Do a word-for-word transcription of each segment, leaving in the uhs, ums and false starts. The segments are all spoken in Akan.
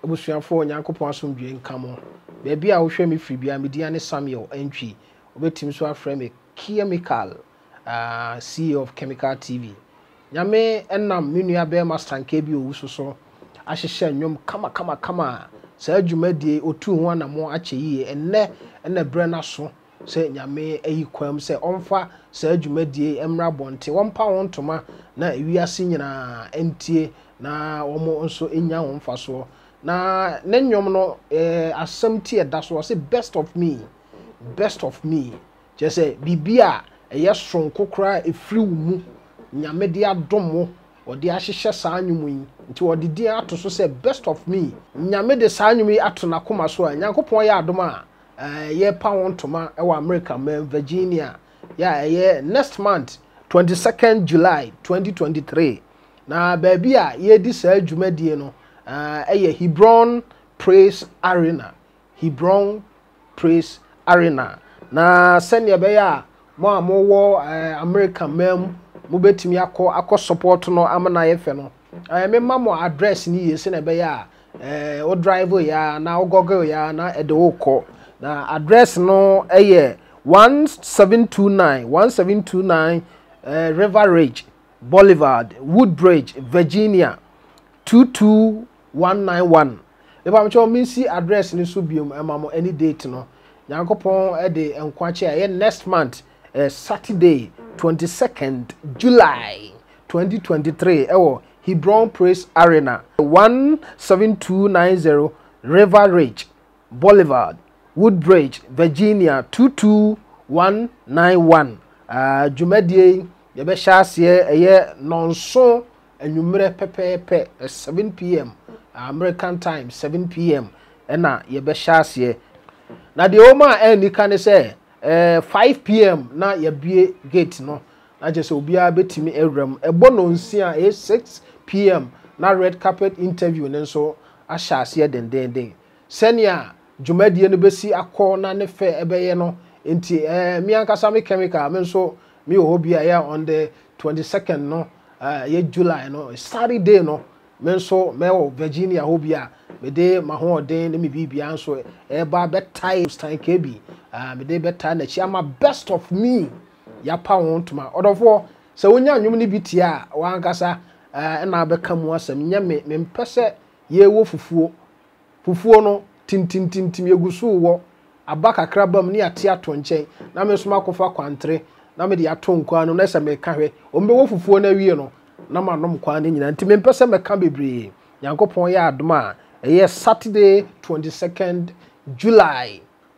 ebusuafo Nyankopon asomdwe nkamo beebi a wo hwe me firi bia media ne Samuel Entry obetim so afrɛ me Khemical uh, C E O of Khemical T V nyame enam menua be master nke bi owu so so ahyehye nnwom kama kama kama saa dwumadie otu ho anamo ache yie enne enne bre na so se nyame ayi kwam se omfa saa dwumadie emra bonte wompa wontoma na ewiase nyina entie na omo nso enya ho mfa so na nenwom no eh asem tie da so say best of me best of me just say bibia eye sonko kra efiri mu nyame de adomo odi ahyehye saa nwumu yi nti odi di ato so say best of me nyame de saa nwumu yi ato na koma so a Nyankopon ya adoma eh ye pa wontoma e wa America man Virginia ya ye next month twenty-second July twenty twenty-three na baby a ye di saa dwumadie no uh eye Hebron Praise Arena Hebron Praise Arena na senya be ya mo amowo uh, American mem mo betimi akọ akọ support no amana ye fe no uh, me mamo address ni ye se na be ya eh uh, o driver ya na o google ya na e de wo kọ na address no eye one seven two nine uh, River Ridge Boulevard Woodbridge Virginia two two one nine one. If I'm sure me see address ni so biom emamo any date no Nyankopon e de enkwache aye next month uh, Saturday twenty-second July twenty twenty-three ewo Hebron Praise Arena one seven two nine zero River Ridge Boulevard Woodbridge Virginia two two one nine one. uh Jumadie ye be hyase eye nonso anwumre pepepe seven p m American time seven p m ena ye be hyase na de oma eni kan say eh five p m na ye bie gate no na je se obi a betimi ewram ebo no nsia e six p m na red carpet interview nenso a hyase den den den senia Jumadie no besi akọ na ne fe ebeye no enti eh mi ankasa me Khemical me nso mi obi aya on the twenty-second no uh ye July no Saturday no me nso me o Virginia hobia me de maho den ne me bibia nso e ba betai Stein kebi uh me de betai na chiama best of me ya pa wontuma odofo se wonya nwum ne bitia wa ankasa uh na beka mu asem nya me me mpese ye wo fufuo fufuo no tintintintim yegusu wo abaka krabam ni ate ato nchen na me soma kofa kwantre na me de ato nkwa no na se me ka hwe ombe wo fufuo na wie no na ma nom kwa ne nyina nti me mpese me ka bebre Nyankopon ya adoma eye Saturday twenty-second July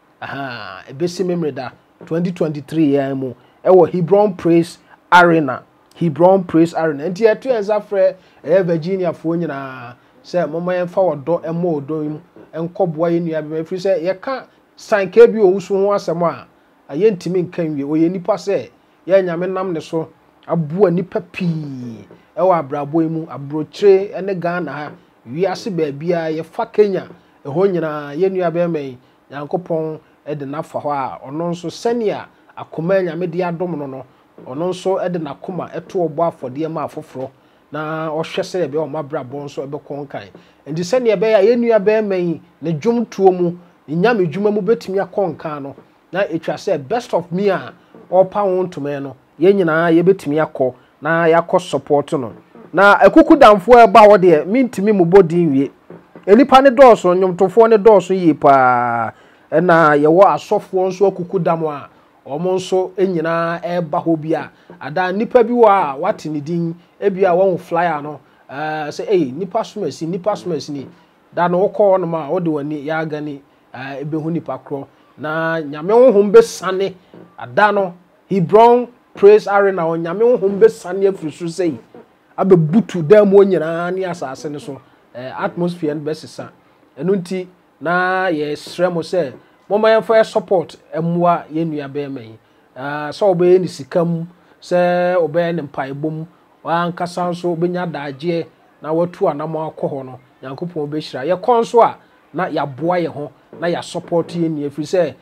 aha ebesi memreda twenty twenty-three ya mu ewo Hebron Praise Arena Hebron Praise Arena nti eto enza frɛ eye Virginia fo nyina se mama yemfa wodo emo odo mu enkoboa yenua be frɛ se ye ka sanke bi owusu ho asɛm a aye ntimi nkan wie oye nipa se ye nyame nam ne so abu anipa pii ewa abrabo mu abrochire ene Ghana ha wiase ba bia ye fa Kenya eho nyina yenua be mai Nyankopon e de nafa ho a ono nso senia akoma nyame de adom no no ono nso e de nakoma eto obo afode ma afoforo na ohwe se be o mabrabo nso e be konkan enti senia be ya yenua be mai ne dwomtuo mu nyame dwuma mu betimi akonkan no na etwa se best of me a opa wontome no ye nyina ye betimi akọ na yakọ support no na akuku damfo e ba ho de mintimi mu bodin wie enipa ne dọọso nyomtofo ne dọọso yi pa na ye wo asofo nso akuku dam a omo nso enyina e ba ho bia ada nipa bi wa wate ne din e bia won flyer no eh say eh nipa somasi nipa somasi ni da no kọ no ma wo de wani ya gani ebe hu nipa kro na nyame honhom besane ada no Hebron Praise Arena on nyame honhom besane afirisu sei abebutu da mu nyina ne asase ne so atmosphere no besesa enu nti na ye sremo se moma yem for support emwa yenua be mai ah so obe ni sikam se obe ne mpaibom wa ankasa nso obenya daage na watu anamo akọ no Nyankopon obehira ye konso a na ya boa ye ho na ya support ye ni afiri se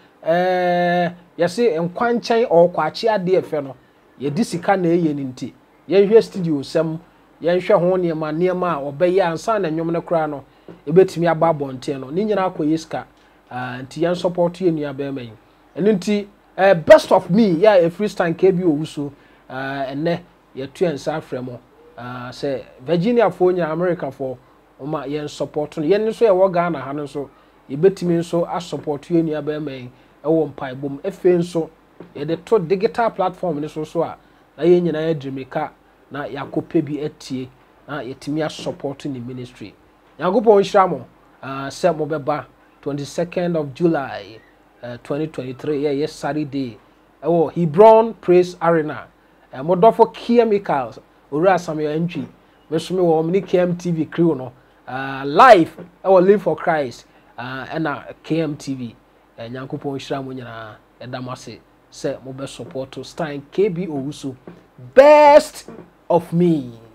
eh yesi enkwanchan okwachi ade efe no ye disika na eye ni nti ye hwe studio sem ye hwe ho ne ma ne ma obeye ansa na nwom ne kra no ebetimi aba abonten no ni nyina akɔ yeska nti yen support ye nua be man eno nti best of me ya a free Stein K B owuso enne ye tu ensa afremo say Virginia fo nya America fo oma yen support no yen so ye wo Ghana ha no so ebetimi nso a support ye nua be man ewo mpai bom efe nso ye de to digital platform ni so so a na ye nyina ya drimika na yakope bi etie na yetimi a support ni ministry yankopon hyiramo uh se mo beba twenty-second of July uh, twenty twenty-three yeah yes Saturday ewo Hebron Praise Arena uh, modofo Khemical owura Samuel entry mesome wo omni K M T V crew no uh, live ewo Live for Christ uh, ena K M T V uh, yankopon hyiramo nyina edamase se mo be support Stein K B owusu best of me.